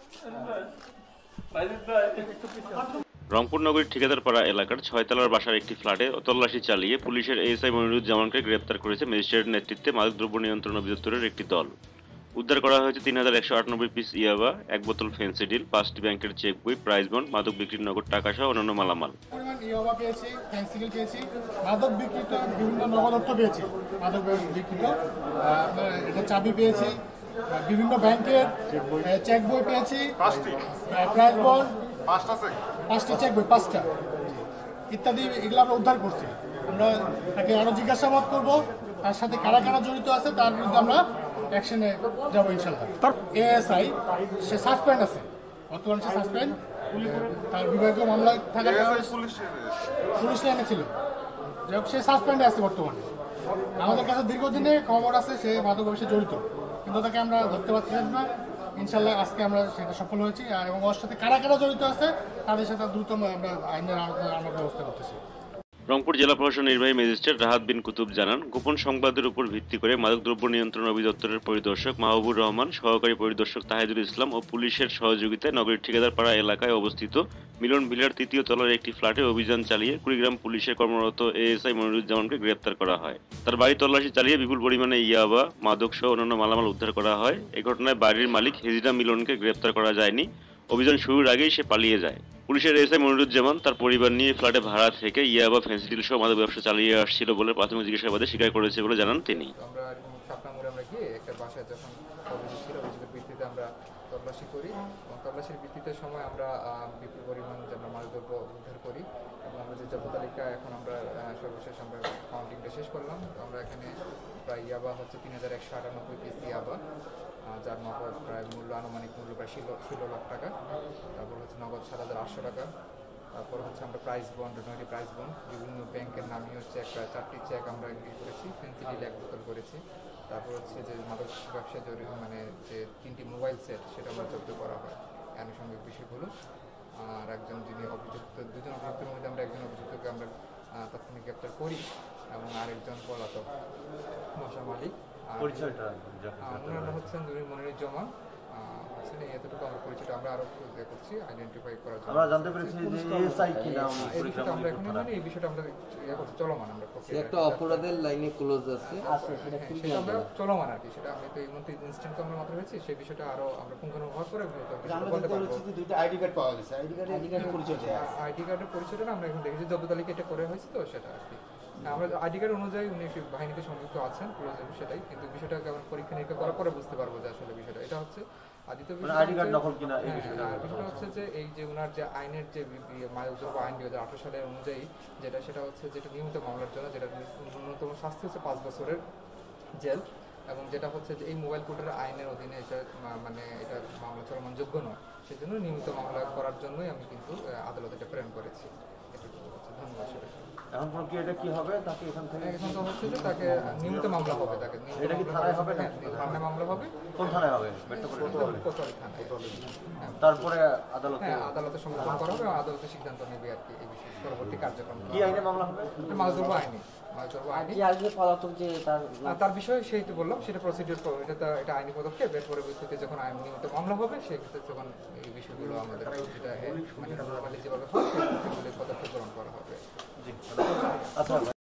রংপুর নগরীর ঠিকাদারপাড়া এলাকার ৬ তলার বাসার একটি ফ্ল্যাটে তল্লাশি চালিয়ে পুলিশের এএসআই মনিরুজ্জামানকে গ্রেপ্তার করেছে ম্যাজিস্ট্রেটের নেতৃত্বে মাদকদ্রব্য নিয়ন্ত্রণ অধিদপ্তরের একটি দল। উদ্ধার করা হয়েছে ৩,১৯৮ পিস ইয়াবা, ১ বোতল ফেন্সিডিল, ৫টি ব্যাংকের চেক বই, প্রাইজ বন্ড, মাদক বিক্রির নগদ টাকাসহ অন্যান্য মালামাল। পরিমাণ ইয়াবা পেয়েছি, ফেন্সিডিল পেয়েছি, মাদক বিক্রিত বিভিন্ন নগদ অর্থ পেয়েছি, মাদক বিক্রিত এটা চাবি পেয়েছি, বিভিন্ন ব্যাংকের চেক বই পেয়েছি, প্রাইজ বন্ড, 5টি চেক বই, 5টা ইত্যাদি, এগুলো আমরা উদ্ধার করছি। আমরা তাকে আরও জিজ্ঞাসাবাদ করবো, তার সাথে কারা কারা জড়িত আছে তার বিরুদ্ধে আমরা অ্যাকশনে যাবো ইনশাল্লাহ। এএসআই সে সাসপেন্ড আছে, বর্তমানে সে সাসপেন্ড, তার বিভাগীয় মামলা থাকার কারণে পুলিশ লাইনে ছিল, যাই হোক সে সাসপেন্ডে আছে বর্তমানে। আমাদের কাছে দীর্ঘদিনে খবর আছে সে মাদক ব্যবসায় জড়িত, কিন্তু তাকে আমরা ধরতে পারছিলাম না। ইনশাল্লাহ আজকে আমরা সেটা সফল হয়েছি, এবং ওর সাথে কারা কারা জড়িত আছে তাদের সাথে দ্রুত আমরা আইনের আওতায় আমরা ব্যবস্থা করতেছি। রংপুর জেলা প্রশাসন নির্বাহী ম্যাজিস্ট্রেট রাহাত বিন কুতুব জানান, গোপন সংবাদের উপর ভিত্তি করে মাদকদ্রব্য নিয়ন্ত্রণ অধিদপ্তরের পরিদর্শক মাহবুবুর রহমান, সহকারী পরিদর্শক তাহিদুল ইসলাম ও পুলিশের সহযোগিতায় নগরীর ঠিকাদারপাড়া এলাকায় অবস্থিত মিলন ভিলার ৩য় তলার একটি ফ্ল্যাটে অভিযান চালিয়ে কুড়িগ্রাম পুলিশের কর্মরত এএসআই মনিরুজ্জামানকে গ্রেপ্তার করা হয়। তার বাড়ি তল্লাশি চালিয়ে বিপুল পরিমাণে ইয়াবা, মাদক সহ অন্যান্য মালামাল উদ্ধার করা হয়। এই ঘটনায় বাড়ির মালিক হেজিনা মিলনকে গ্রেপ্তার করা যায়নি। অভিযান শুরুর আগেই সে পালিয়ে যায়। পুলিশের এএসআই মনিরুজ্জামান তার পরিবার নিয়ে ফ্ল্যাটে ভাড়া থেকে ইয়াবা, ফেন্সিডিল সহ মাদক ব্যবসা চালিয়ে আসছিল বলে প্রাথমিক জিজ্ঞাসাবাদে স্বীকার করেছে বলে জানান তিনি। আমরা সাপনামুড়ে আমরা গিয়ে একটা বাসায় যখন অভিযোগ ছিল, অভিযোগের ভিত্তিতে আমরা তল্লাশি করি, এবং তল্লাশির ভিত্তিতে সময় আমরা বিপুল পরিমাণ যে আমরা মাদকদ্রব্য উদ্ধার করি, এবং আমরা যে জব্দ তালিকা এখন আমরা সর্বশেষ আমরা কাউন্টিংটা শেষ করলাম। তো আমরা এখানে প্রায় ইয়াবা হচ্ছে ৩,১৯৮ পিস ইয়াবা, যার নগদ প্রায় মূল্য, আনুমানিক মূল্য প্রায় ১৬ লাখ টাকা। তারপর হচ্ছে নগদ ৭,৮০০ টাকা। তারপর হচ্ছে আমরা প্রাইজ বন্ড, 9টি প্রাইজ বন্ড, বিভিন্ন ব্যাংকের নামই হচ্ছে 4টি চেক আমরা এগ্রি করেছি, ফেন্সিডিল 1 বোতল করেছি। তারপর হচ্ছে যে মাদক ব্যবসায় জড়িত মানে যে 3টি মোবাইল সেট, সেটা আমরা জব্দ করা হয়। আনুষঙ্গিক বিষয়গুলো আর একজন যিনি অভিযুক্ত, 2জন অভিযুক্তের মধ্যে আমরা একজন অভিযুক্তকে আমরা তাৎক্ষণিক গ্রেপ্তার করি, এবং আরেকজন পলাতক বাসা মালিক। ওনারা হচ্ছেন মনিরুজ্জামান, এতটুকু আমরা পরিচয় আমরা আরো করছি আইডেন্টিফাই করার জন্য। আমরা জানতে পেরেছি যে এএসআই কি নাম, এই বিষয়টা আমরা এখন মানে এই বিষয়টা আমরা করছি চলমান, আমরা একটা অপরাধের লাইনে ক্লোজ আছে, সেটা আমরা চলমান আর কি, সেটা আমি তো এই মুহূর্তে ইনস্ট্যান্ট আমরা মাত্র হয়েছি, সেই বিষয়টা আরো আমরা পুঙ্খানুপুঙ্খ করে বলতে পারবো। দুটো আইডি কার্ড পাওয়া গেছে, আইডি কার্ডের পরিচয়টা আমরা এখন দেখেছি জব্দ তালিকা এটা করে হয়েছে, তো সেটা আর কি আমরা আইডি কার্ড অনুযায়ী উনি একটি বাহিনীতে সংযুক্ত আছেন, সেটাই, কিন্তু বিষয়টাকে আমরা পরীক্ষা নিরীক্ষা করার পরে বুঝতে পারবো যে আসলে বিষয়টা এটা হচ্ছে। বিষয়টা হচ্ছে যে এই যে ওনার যে আইনের যে মাদকদ্রব্য আইন 2018 সালের অনুযায়ী যেটা, সেটা হচ্ছে যেটা নিয়মিত মামলার জন্য যেটা ন্যূনতম শাস্তি হচ্ছে 5 বছরের জেল, এবং যেটা হচ্ছে যে এই মোবাইল কোর্টের আইনের অধীনে এটা মানে এটা মামলা চলমান যোগ্য নয়, সেজন্য নিয়মিত মামলা করার জন্যই আমি কিন্তু আদালতে এটা প্রেরণ করেছি। ধন্যবাদ। এখন প্রক্রিয়াটা কি হবে? তাকে এখান থেকে এখন তো হচ্ছে যে তাকে নিয়মিত মামলা হবে, তাকে এটা কি থানায় হবে না? থানায় মামলা হবে। কোন থানায় হবে? কোতোয়ালি থানায়। তারপরে আদালতে আদালতে সমর্পণ করা হবে, আদালতে সিদ্ধান্ত নেবে আর কি এই বিষয়ে পরবর্তী কার্যক্রম। কি আইনে মামলা হবে? মাদকদ্রব্য আইনে। তার বিষয়ে সেইটা বললাম, সেটা প্রসিডিউর, এটা আইনি পদক্ষেপ। এর পরবর্তীতে যখন আইন নিয়মিত মামলা হবে সেক্ষেত্রে তখন এই বিষয়গুলো আমাদের যেটা মানে নরমালি যেভাবে হয় সেই পদক্ষেপ গ্রহণ করা হবে। আচ্ছা।